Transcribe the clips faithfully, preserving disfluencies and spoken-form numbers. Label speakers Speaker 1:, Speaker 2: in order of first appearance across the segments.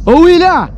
Speaker 1: Ô, William!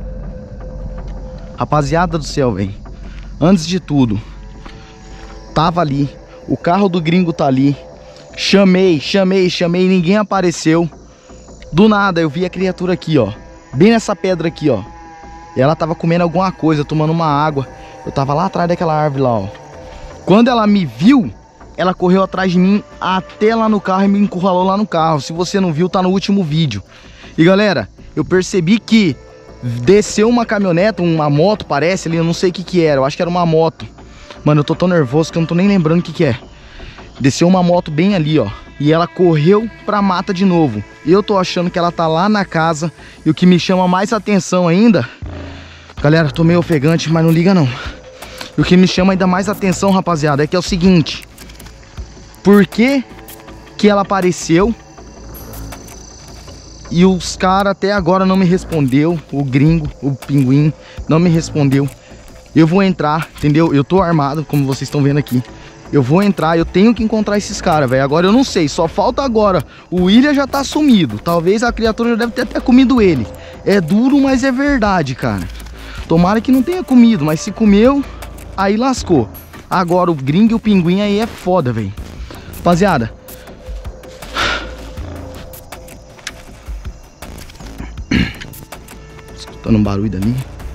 Speaker 1: Rapaziada do céu, velho. Antes de tudo, tava ali. O carro do gringo tá ali. Chamei, chamei, chamei. Ninguém apareceu. Do nada, eu vi a criatura aqui, ó. Bem nessa pedra aqui, ó. E ela tava comendo alguma coisa, tomando uma água. Eu tava lá atrás daquela árvore lá, ó. Quando ela me viu, ela correu atrás de mim até lá no carro e me encurralou lá no carro. Se você não viu, tá no último vídeo. E galera, eu percebi que desceu uma caminhonete, uma moto, parece ali, eu não sei o que que era. Eu acho que era uma moto. Mano, eu tô tão nervoso que eu não tô nem lembrando o que que é. Desceu uma moto bem ali, ó. E ela correu pra mata de novo. Eu tô achando que ela tá lá na casa. E o que me chama mais atenção ainda... Galera, tô meio ofegante, mas não liga não. E o que me chama ainda mais atenção, rapaziada, é que é o seguinte. Por que que ela apareceu e os caras até agora não me respondeu? O gringo, o pinguim, não me respondeu. Eu vou entrar, entendeu? Eu tô armado, como vocês estão vendo aqui. Eu vou entrar, eu tenho que encontrar esses caras, velho. Agora eu não sei, só falta agora. O William já tá sumido. Talvez a criatura já deve ter até comido ele. É duro, mas é verdade, cara. Tomara que não tenha comido, mas se comeu, aí lascou. Agora o gringo e o pinguim aí é foda, velho. Rapaziada. Escutando um barulho dali.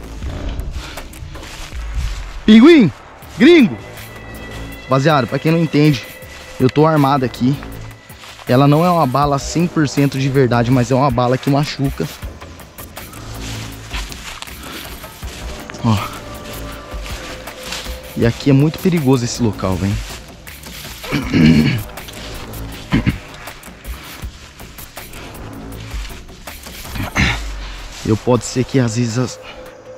Speaker 1: Pinguim! Gringo! Rapaziada, pra quem não entende, eu tô armado aqui. Ela não é uma bala cem por cento de verdade, mas é uma bala que machuca. Ó. E aqui é muito perigoso esse local, velho. Eu pode ser que às vezes as...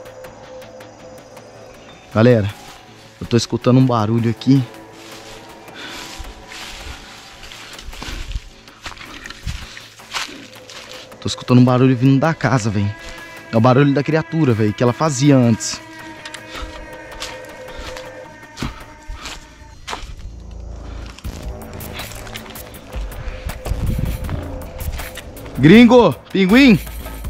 Speaker 1: Galera, eu tô escutando um barulho aqui. Tô escutando um barulho vindo da casa, velho. É o barulho da criatura, velho, que ela fazia antes. Gringo, pinguim.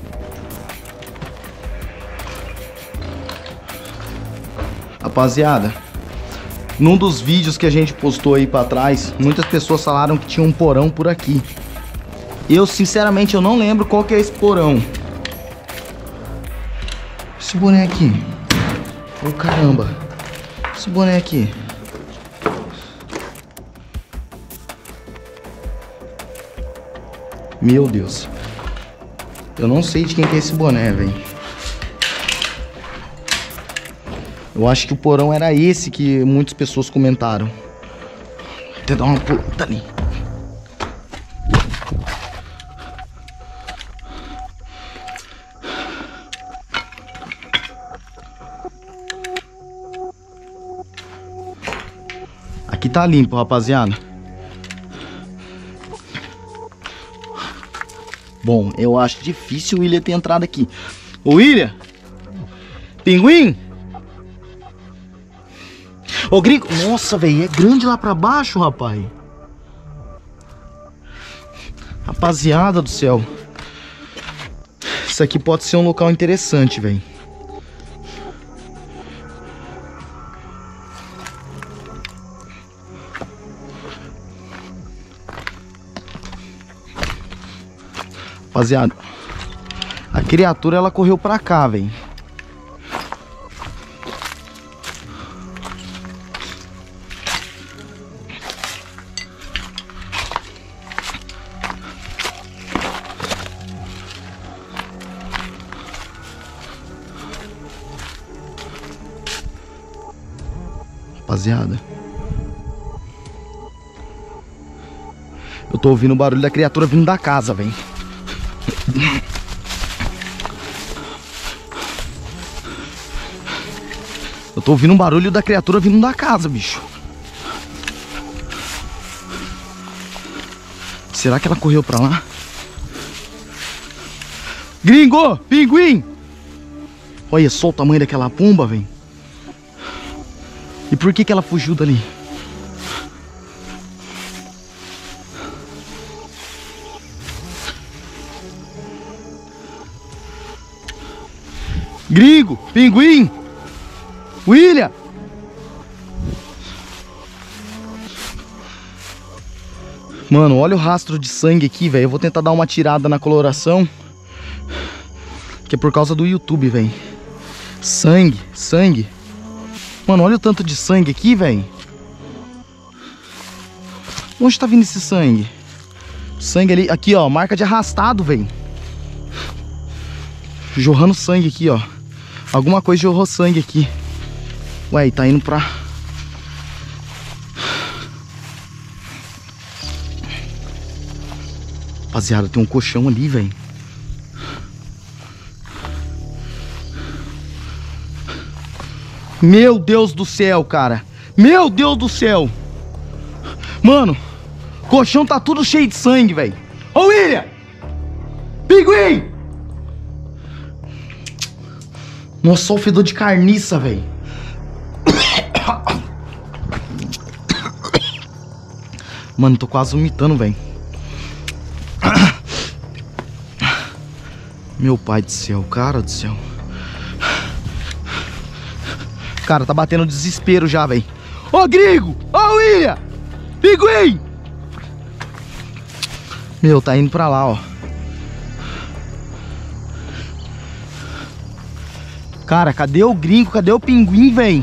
Speaker 1: Rapaziada, num dos vídeos que a gente postou aí pra trás, muitas pessoas falaram que tinha um porão por aqui. Eu, sinceramente, eu não lembro qual que é esse porão. Esse boné aqui. Oh, caramba. Esse boné aqui. Meu Deus. Eu não sei de quem que é esse boné, velho. Eu acho que o porão era esse que muitas pessoas comentaram. Vou até dar uma pulada ali. Aqui tá limpo, rapaziada. Bom, eu acho difícil o William ter entrado aqui. Ô, William! Pinguim! Ô, gringo! Nossa, velho, é grande lá pra baixo, rapaz. Rapaziada do céu. Isso aqui pode ser um local interessante, velho. Rapaziada, a criatura ela correu pra cá, velho. Rapaziada, eu tô ouvindo o barulho da criatura vindo da casa, velho. Eu tô ouvindo um barulho da criatura vindo da casa, bicho. Será que ela correu pra lá? Gringo! Pinguim! Olha só o tamanho daquela pomba, velho. E por que que ela fugiu dali? Gringo, pinguim. William. Mano, olha o rastro de sangue aqui, velho. Eu vou tentar dar uma tirada na coloração, que é por causa do YouTube, velho. Sangue, sangue. Mano, olha o tanto de sangue aqui, velho. Onde tá vindo esse sangue? Sangue ali, aqui ó, marca de arrastado, velho. Jorrando sangue aqui, ó. Alguma coisa jorrou sangue aqui. Ué, tá indo pra... Rapaziada, tem um colchão ali, velho. Meu Deus do céu, cara. Meu Deus do céu. Mano, o colchão tá tudo cheio de sangue, velho. Ô, William! Pinguim! Nossa, o fedor de carniça, velho. Mano, tô quase vomitando, velho. Meu pai do céu, cara do céu. Cara, tá batendo desespero já, velho. Ô, gringo! Ô, William! Pinguim! Meu, tá indo pra lá, ó. Cara, cadê o gringo? Cadê o pinguim, velho?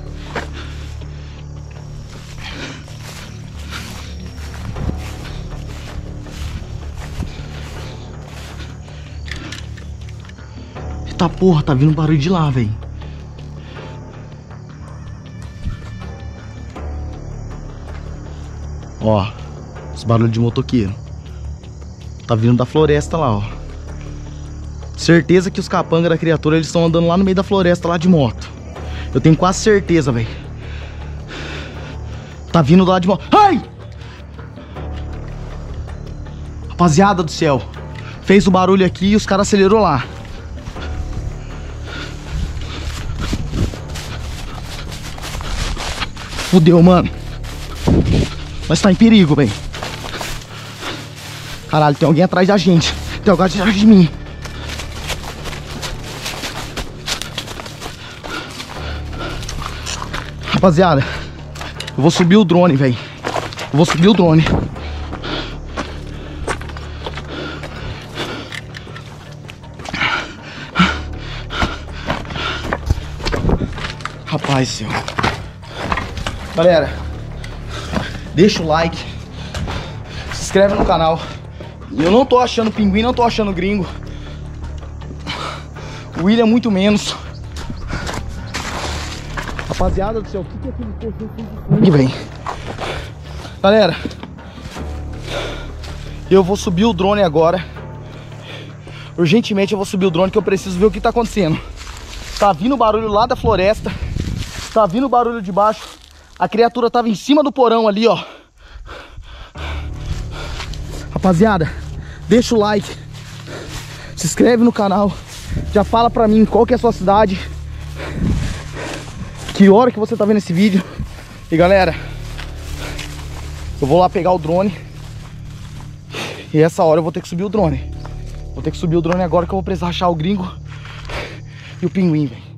Speaker 1: Eita porra, tá vindo barulho de lá, velho. Ó, os barulhos de motoqueiro. Tá vindo da floresta lá, ó. Certeza que os capangas da criatura, eles estão andando lá no meio da floresta, lá de moto. Eu tenho quase certeza, velho. Tá vindo lá de moto. Ai! Rapaziada do céu. Fez o barulho aqui e os caras acelerou lá. Fudeu, mano. Nós tá em perigo, velho. Caralho, tem alguém atrás da gente. Tem alguém atrás de mim. Rapaziada, eu vou subir o drone, velho. Eu vou subir o drone. Rapaz, céu. Galera, deixa o like, se inscreve no canal. Eu não tô achando pinguim, não tô achando gringo. O William muito menos. Rapaziada do céu, o que que é aquele colchão de vem? Galera, eu vou subir o drone agora. Urgentemente eu vou subir o drone, que eu preciso ver o que tá acontecendo. Tá vindo barulho lá da floresta. Tá vindo barulho de baixo. A criatura tava em cima do porão ali, ó. Rapaziada, deixa o like, se inscreve no canal, já fala pra mim qual que é a sua cidade, que hora que você tá vendo esse vídeo. E galera, eu vou lá pegar o drone. E essa hora eu vou ter que subir o drone. Vou ter que subir o drone agora, que eu vou precisar achar o gringo e o pinguim, velho.